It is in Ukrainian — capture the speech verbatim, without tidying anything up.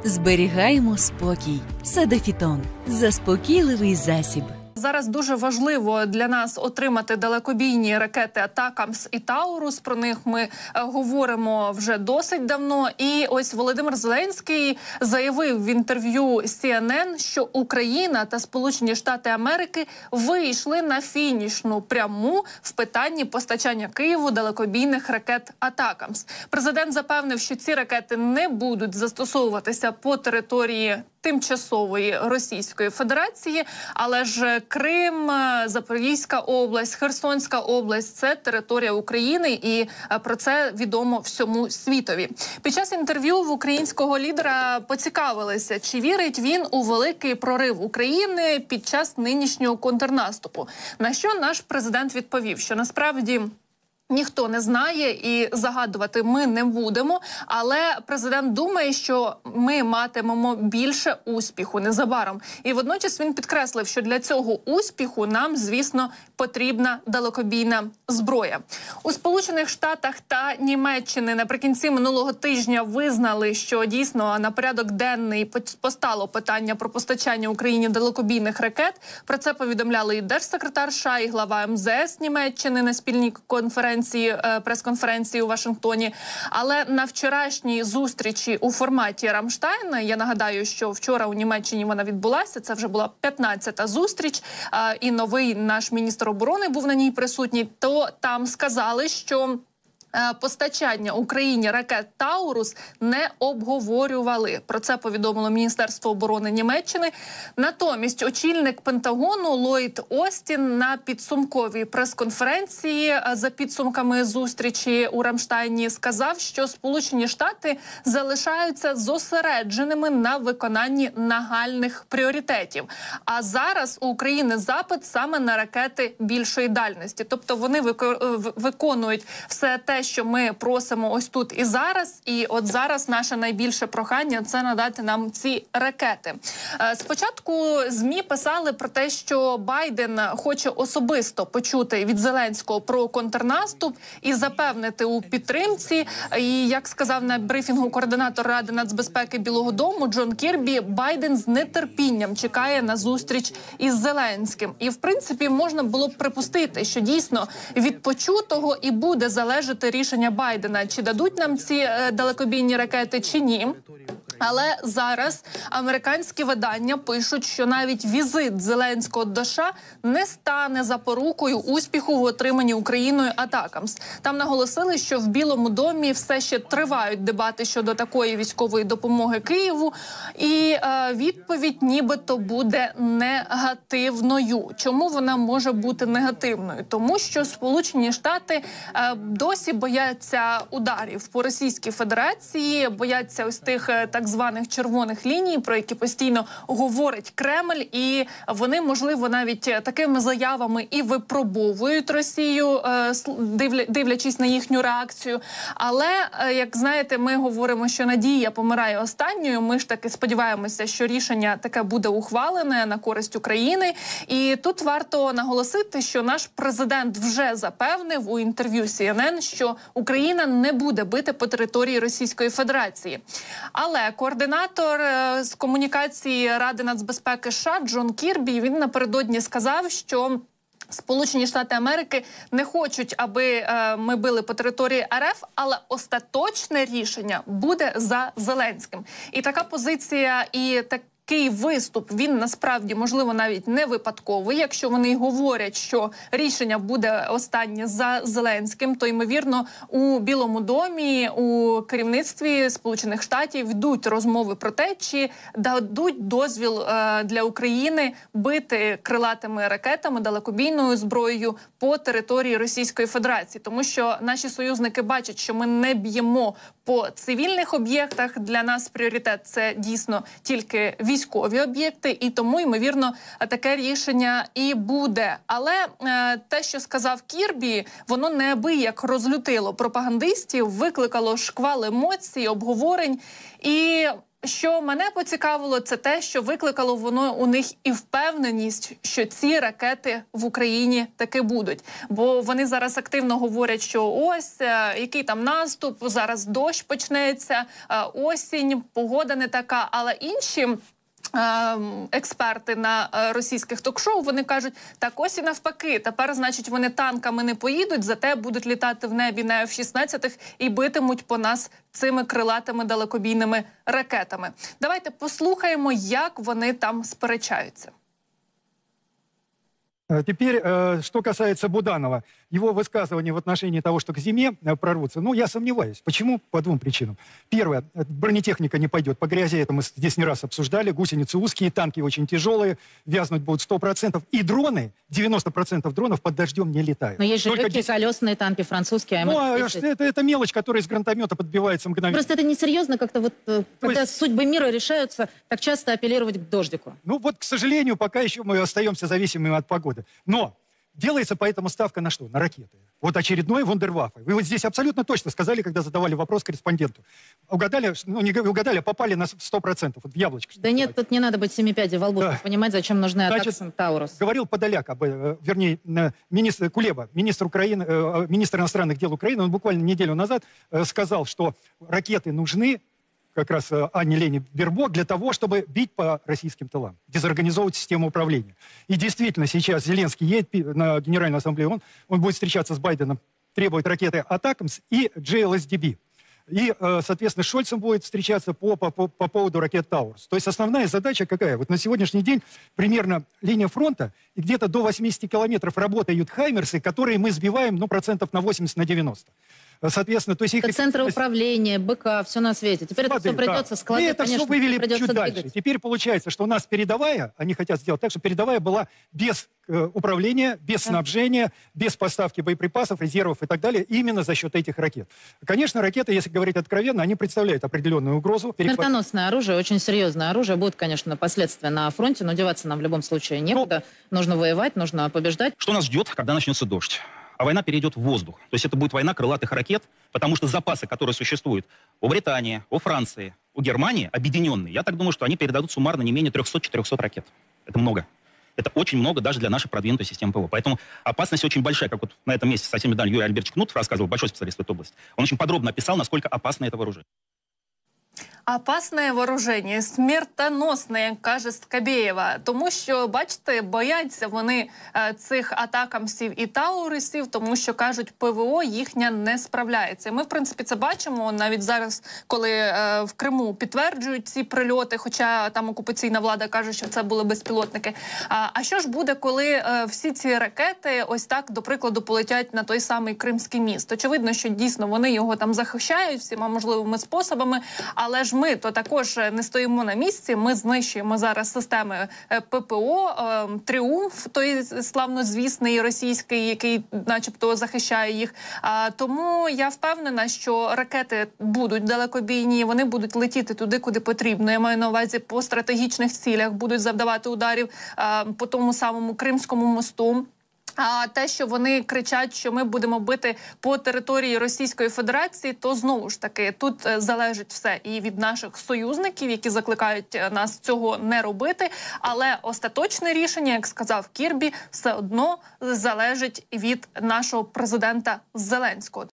Зберігаємо спокій. Садафітон – заспокійливий засіб. Зараз дуже важливо для нас отримати далекобійні ракети «Атакамс» і «Таурус». Про них ми говоримо вже досить давно. І ось Володимир Зеленський заявив в інтерв'ю Сі Ен Ен, що Україна та Сполучені Штати Америки вийшли на фінішну пряму в питанні постачання Києву далекобійних ракет «Атакамс». Президент запевнив, що ці ракети не будуть застосовуватися по території тимчасової Російської Федерації, але ж Крим, Запорізька область, Херсонська область – це територія України, і про це відомо всьому світові. Під час інтерв'ю в українського лідера поцікавилися, чи вірить він у великий прорив України під час нинішнього контрнаступу. На що наш президент відповів, що насправді ніхто не знає і загадувати ми не будемо, але президент думає, що ми матимемо більше успіху незабаром. І водночас він підкреслив, що для цього успіху нам, звісно, потрібна далекобійна зброя. У Сполучених Штатах та Німеччини наприкінці минулого тижня визнали, що дійсно на порядок денний постало питання про постачання Україні далекобійних ракет. Про це повідомляли і держсекретар США, і глава Ем Зе Ес Німеччини на спільній конференції, прес-конференції у Вашингтоні. Але на вчорашній зустрічі у форматі Рамштайна, я нагадаю, що вчора у Німеччині вона відбулася, це вже була п'ятнадцята зустріч, і новий наш міністр оборони був на ній присутній, то там сказали, що постачання Україні ракет «Таурус» не обговорювали. Про це повідомило Міністерство оборони Німеччини. Натомість очільник Пентагону Ллойд Остін на підсумковій прес-конференції за підсумками зустрічі у Рамштайні сказав, що Сполучені Штати залишаються зосередженими на виконанні нагальних пріоритетів. А зараз у України запит саме на ракети більшої дальності. Тобто вони виконують все те, що ми просимо ось тут і зараз. І от зараз наше найбільше прохання – це надати нам ці ракети. Спочатку ЗМІ писали про те, що Байден хоче особисто почути від Зеленського про контрнаступ і запевнити у підтримці. І, як сказав на брифінгу координатор Ради нацбезпеки Білого дому Джон Кірбі, Байден з нетерпінням чекає на зустріч із Зеленським. І, в принципі, можна було б припустити, що дійсно від почутого і буде залежати рішення Байдена, чи дадуть нам ці е, далекобійні ракети, чи ні. Але зараз американські видання пишуть, що навіть візит Зеленського до США не стане запорукою успіху в отриманні Україною «Атакамс». Там наголосили, що в Білому домі все ще тривають дебати щодо такої військової допомоги Києву. І е, відповідь нібито буде негативною. Чому вона може бути негативною? Тому що Сполучені Штати е, досі бояться ударів по Російській Федерації, бояться ось тих е, так званих червоних ліній, про які постійно говорить Кремль, і вони, можливо, навіть такими заявами і випробовують Росію, дивлячись на їхню реакцію. Але, як знаєте, ми говоримо, що надія помирає останньою. Ми ж таки сподіваємося, що рішення таке буде ухвалене на користь України. І тут варто наголосити, що наш президент вже запевнив у інтерв'ю Сі Ен Ен, що Україна не буде бити по території Російської Федерації. Але координатор з комунікації Ради нацбезпеки США Джон Кірбі, він напередодні сказав, що Сполучені Штати Америки не хочуть, аби е, ми били по території Ер Еф, але остаточне рішення буде за Зеленським. І така позиція і так Такий виступ, він насправді, можливо, навіть не випадковий. Якщо вони говорять, що рішення буде останнє за Зеленським, то, ймовірно, у Білому домі, у керівництві Сполучених Штатів йдуть розмови про те, чи дадуть дозвіл е, для України бити крилатими ракетами, далекобійною зброєю по території Російської Федерації. Тому що наші союзники бачать, що ми не б'ємо по цивільних об'єктах. Для нас пріоритет – це дійсно тільки військові об'єкти, і тому, ймовірно, таке рішення і буде. Але е, те, що сказав Кірбі, воно неабияк розлютило пропагандистів, викликало шквал емоцій, обговорень. І Що мене поцікавило, це те, що викликало воно у них і впевненість, що ці ракети в Україні таки будуть. Бо вони зараз активно говорять, що ось, який там наступ, зараз дощ почнеться, осінь, погода не така, але інші експерти на російських ток-шоу, вони кажуть, так ось і навпаки, тепер, значить, вони танками не поїдуть, зате будуть літати в небі на еф шістнадцять і битимуть по нас цими крилатими далекобійними ракетами. Давайте послухаємо, як вони там сперечаються. Теперь, что касается Буданова, его высказывания в отношении того, что к зиме прорвутся, ну, я сомневаюсь. Почему? По двум причинам. Первое, бронетехника не пойдет. По грязи, это мы здесь не раз обсуждали, гусеницы узкие, танки очень тяжелые, вязнуть будут сто процентов. И дроны, девяносто процентов дронов под дождем не летают. Но есть же Только легкие десять... колесные танки французские, Ну, а это, это мелочь, которая из гранатомета подбивается мгновенно. Просто это несерьезно как-то вот, когда есть... судьбы мира решаются, так часто апеллировать к дождику. Ну, вот, к сожалению, пока еще мы остаемся зависимыми от погоды. Но делается поэтому ставка на что? На ракеты. Вот очередной вундерваффе. Вы вот здесь абсолютно точно сказали, когда задавали вопрос корреспонденту. Угадали, ну не угадали, а попали на сто процентов. Вот в яблочко. Да нет, тут не надо быть семи пядей во лбу, да. чтобы понимать, зачем нужны атаки Таурус. Говорил Подоляк, об, вернее, министр Кулеба, министр, Украины, министр иностранных дел Украины, он буквально неделю назад сказал, что ракеты нужны, как раз Анне Лене Бербок, для того, чтобы бить по российским тылам, дезорганизовывать систему управления. И действительно, сейчас Зеленский едет на Генеральную ассамблею, он, он будет встречаться с Байденом, требует ракеты атакамс и джей эл эс ди би. И, соответственно, с Шольцем будет встречаться по, по, по поводу ракет Таурус. То есть основная задача какая? Вот на сегодняшний день примерно линия фронта, и где-то до восьмидесяти километров работают хаймерсы, которые мы сбиваем, ну, процентов на восемьдесят, на девяносто. Соответственно, то есть их... Это центры управления, БК, все на свете. Теперь Склады, это все придется да. складывать, И это конечно, все вывели придется чуть двигать. дальше. Теперь получается, что у нас передовая, они хотят сделать так, что передовая была без э, управления, без да. снабжения, без поставки боеприпасов, резервов и так далее, именно за счет этих ракет. Конечно, ракеты, если говорить откровенно, они представляют определенную угрозу. Смертоносное оружие, очень серьезное оружие. Будут, конечно, последствия на фронте, но деваться нам в любом случае некуда. Ну, нужно воевать, нужно побеждать. Что нас ждет, когда начнется дождь? А война перейдет в воздух. То есть это будет война крылатых ракет, потому что запасы, которые существуют у Британии, у Франции, у Германии, объединенные, я так думаю, что они передадут суммарно не менее трёхсот-четырёхсот ракет. Это много. Это очень много даже для нашей продвинутой системы ПВО. Поэтому опасность очень большая, как вот на этом месте совсем недавно Юрий Альбертович Кнут рассказывал, большой специалист в этой области. Он очень подробно описал, насколько опасно это вооружение. Опасне вооруження, смертоносне, як каже Скабєєва. Тому що, бачите, бояться вони е, цих атакамсів і таурисів, тому що, кажуть, ПВО їхня не справляється. Ми, в принципі, це бачимо навіть зараз, коли е, в Криму підтверджують ці прильоти, хоча там окупаційна влада каже, що це були безпілотники. А, а що ж буде, коли е, всі ці ракети ось так, до прикладу, полетять на той самий Кримський міст? Очевидно, що дійсно вони його там захищають всіма можливими способами, але ж ми то також не стоїмо на місці, ми знищуємо зараз системи ППО, «Тріумф», той славнозвісний російський, який начебто захищає їх. Тому я впевнена, що ракети будуть далекобійні, вони будуть летіти туди, куди потрібно. Я маю на увазі по стратегічних цілях, будуть завдавати ударів по тому самому Кримському мосту. А те, що вони кричать, що ми будемо бити по території Російської Федерації, то знову ж таки тут залежить все і від наших союзників, які закликають нас цього не робити. Але остаточне рішення, як сказав Кірбі, все одно залежить від нашого президента Зеленського.